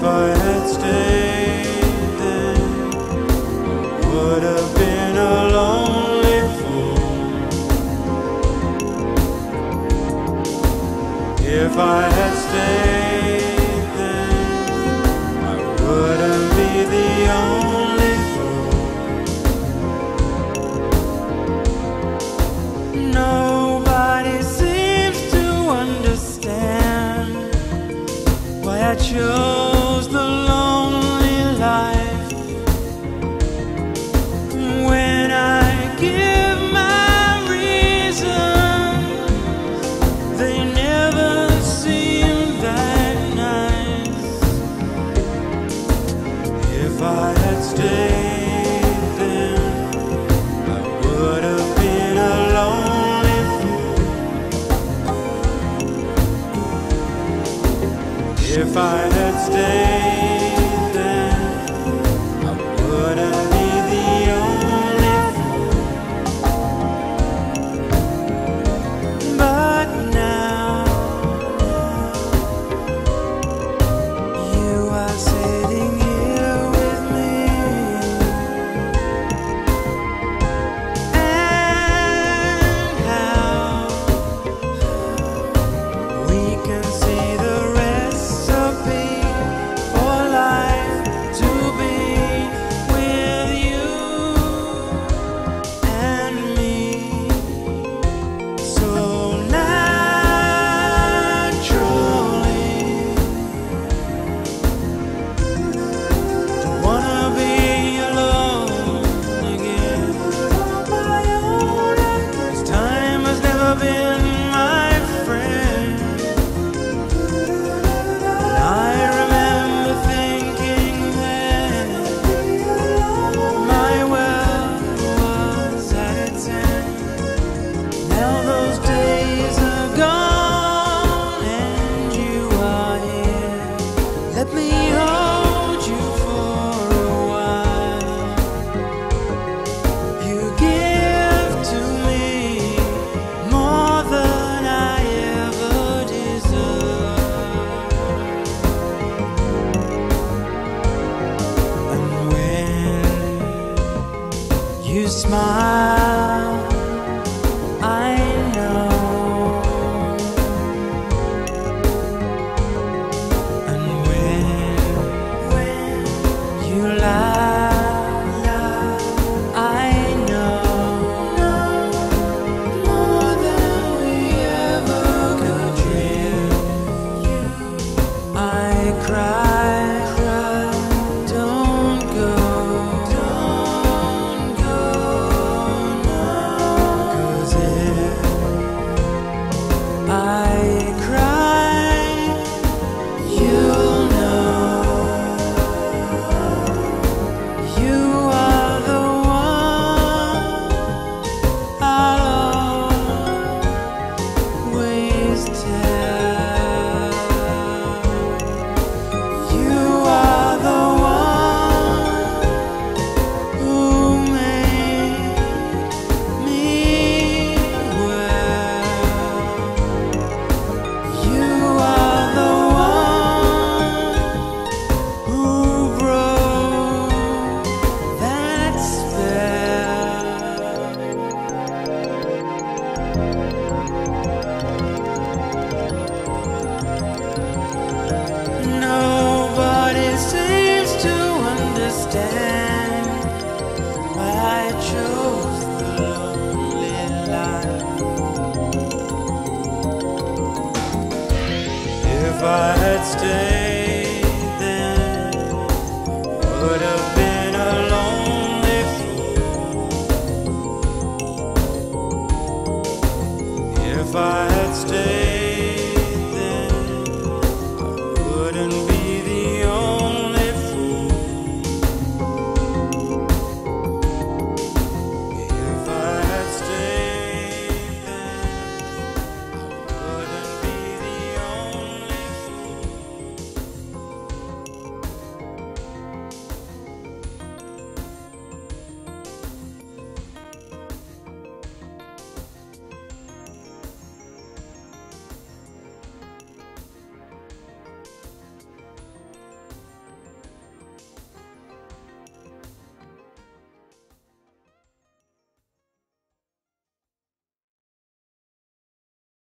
I had stayed then, would have been a lonely fool. If I had stayed then, I wouldn't be the only fool. Nobody seems to understand why I chose the lonely life. When I give my reasons, they never seem that nice. If I had stayed then, I would have been a lonely fool. If I had stayed then, I wouldn't be the only fool. But now you are sitting here with me, and how we can see the recipe for life to be with you and me, so naturally. Don't wanna be alone again. This time has never been my friend. I remember thinking then my world was at its end. Now those days are gone and you are here. Let me hold you for a while. You give to me more than I ever deserved. And when you smile, I know. And when you laugh, I know. More than we ever could dream. I cry, don't go, no. 'Cause if I cry, you'll know. You are the one I'll always tell. You are the one who made me well. You are the one who broke that spell. Nobody seems to understand why I chose the lonely life. If I had stayed then, would have been a lonely fool. If I had stayed